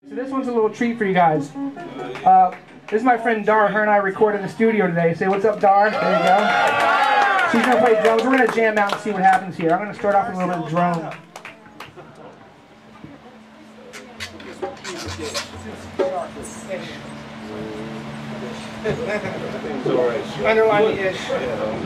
So this one's a little treat for you guys. This is my friend Dar. Her and I recorded in the studio today. Say what's up, Dar. There you go. She's going to play drums. We're going to jam out and see what happens here. I'm going to start off with a little bit of drone. Underline the ish.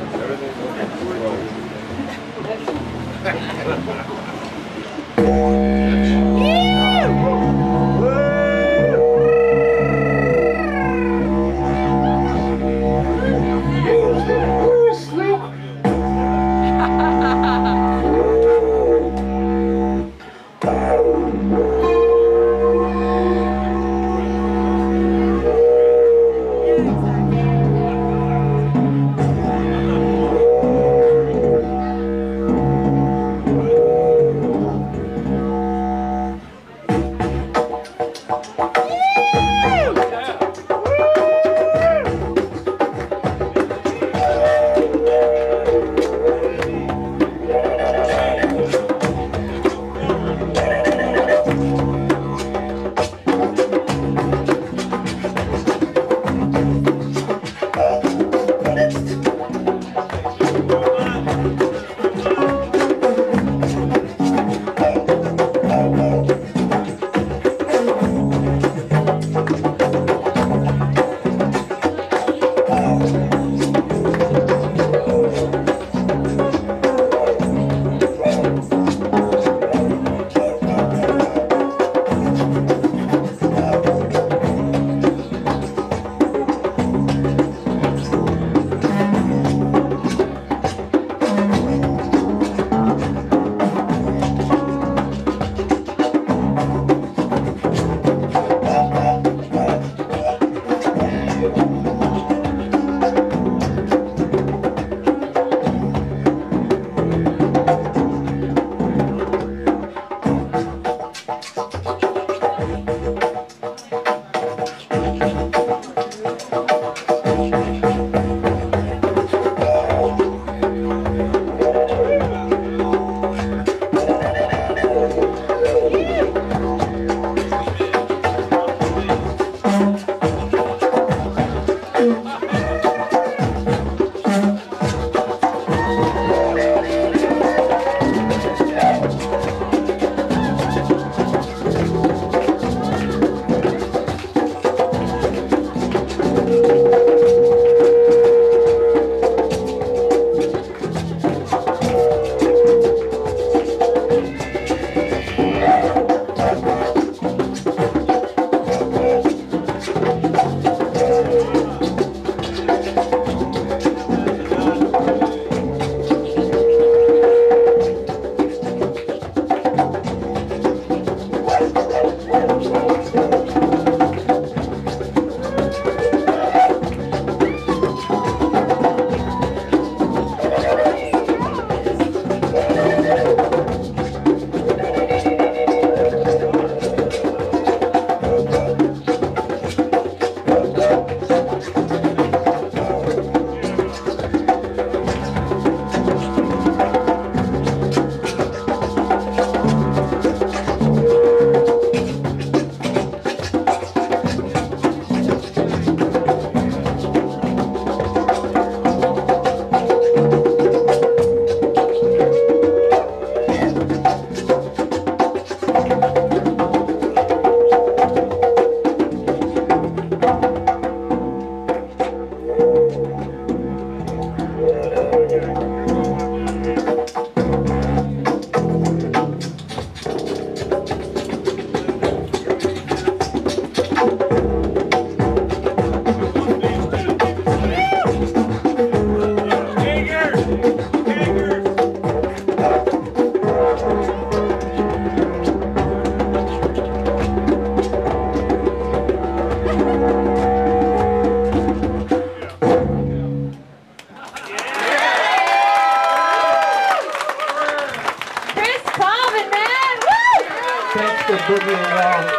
Boogie and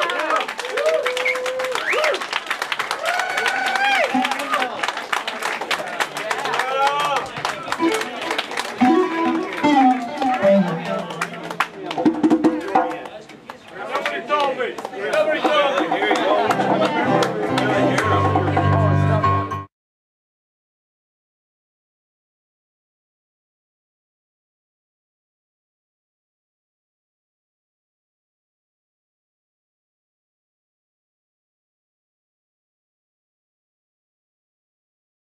Nobody told me.